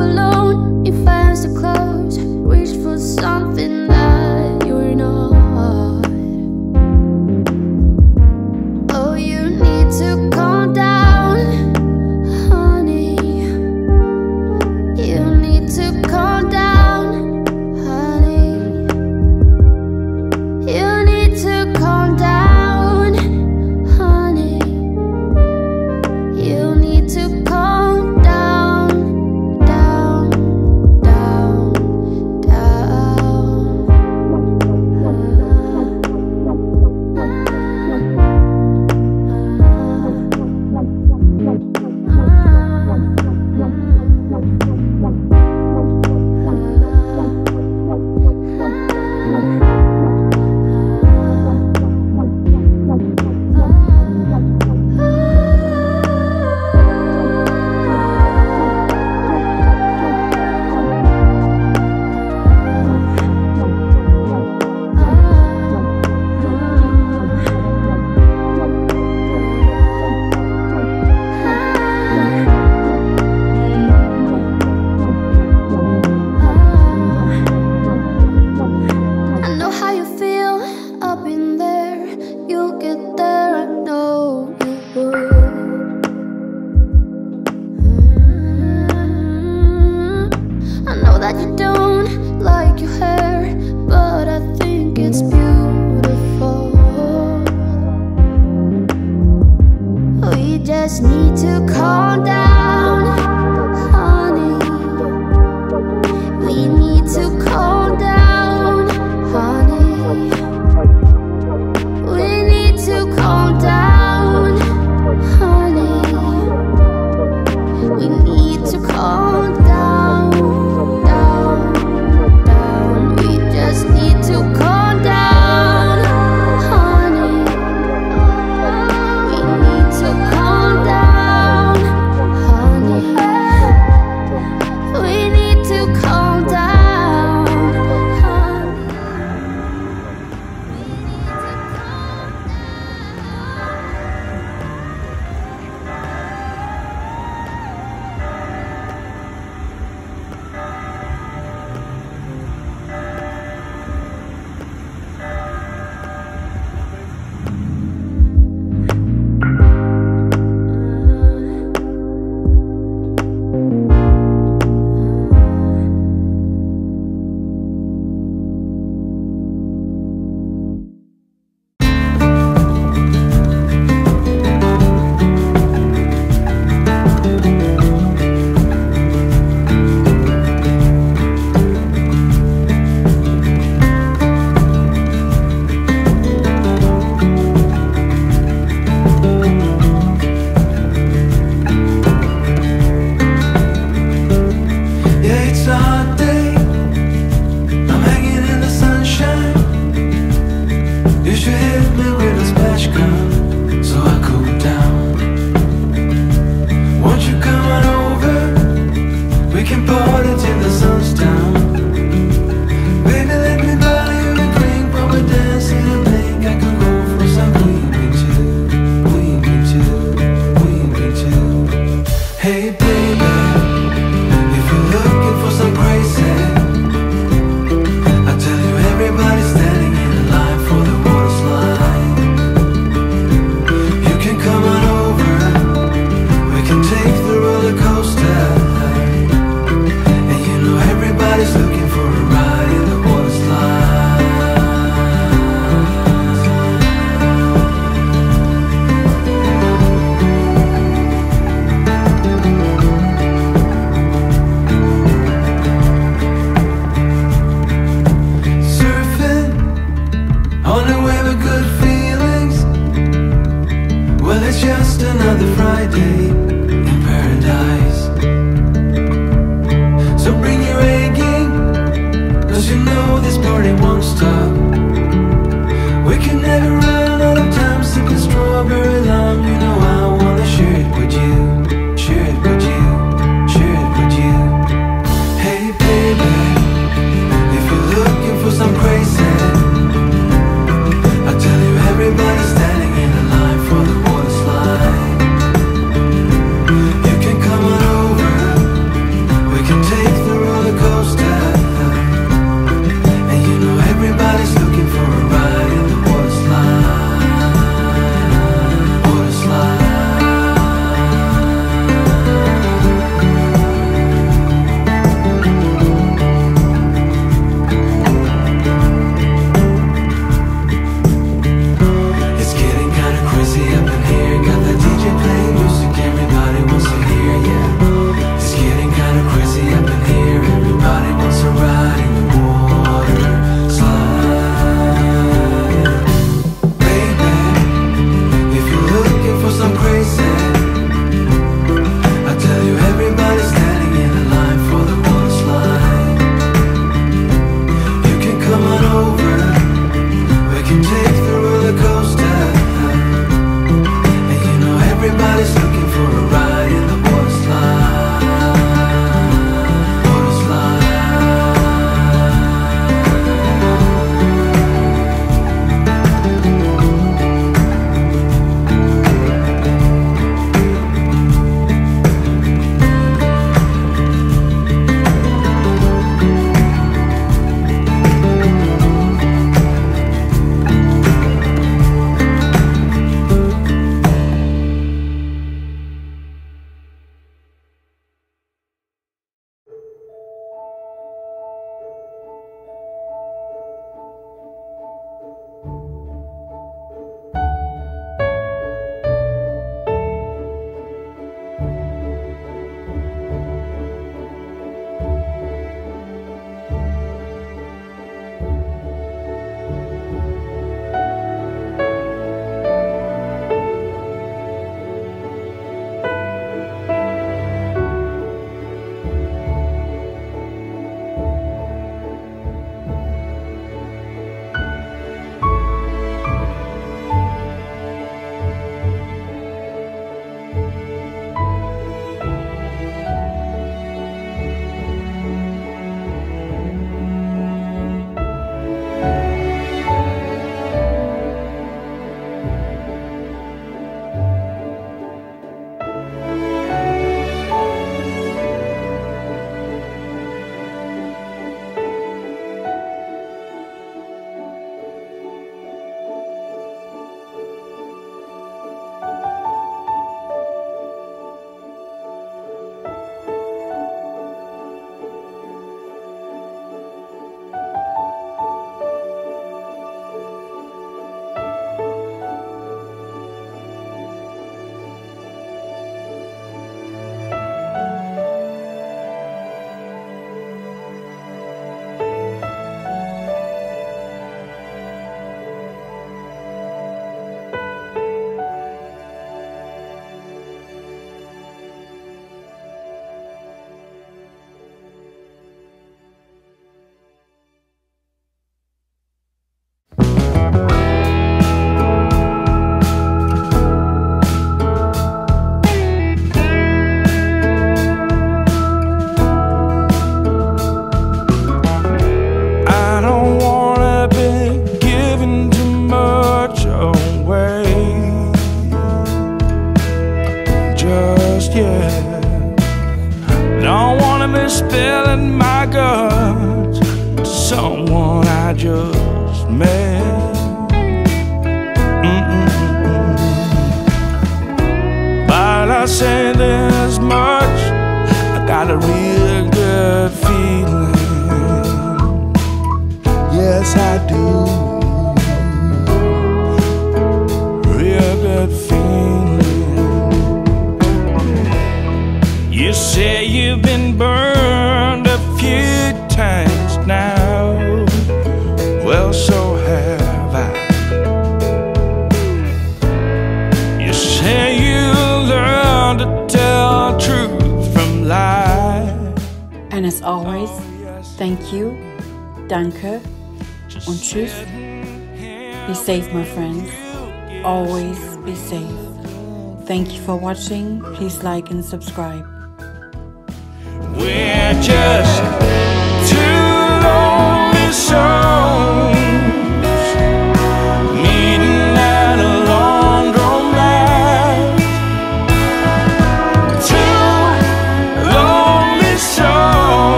alone in fancy clothes, reach for something that you're not. Oh, you need to calm down, honey. You need to calm down, honey. You need to calm down, honey. You need to calm down, down, down, down. I know how you feel up in there. You'll get there, I know you will. I know that you don't like your hair, but I think it's beautiful. We just need to calm down, honey. We need to calm down, honey. We need to calm down, honey. We need to calm down, down, down. We just need to calm down, honey. We need to calm down, honey. We need to calm down, honey. Everybody's standing in the line for the water slide. me spilling my guts to someone I just met. But I say this much, I got a real good feeling. Yes, I do. Real good feeling. You say you've been burned a few times now. Well, so have I. You say you learn to tell truth from lies. And as always, thank you, danke und tschüss. Be safe, my friends. Always be safe. Thank you for watching. Please like and subscribe. We're just two lonely souls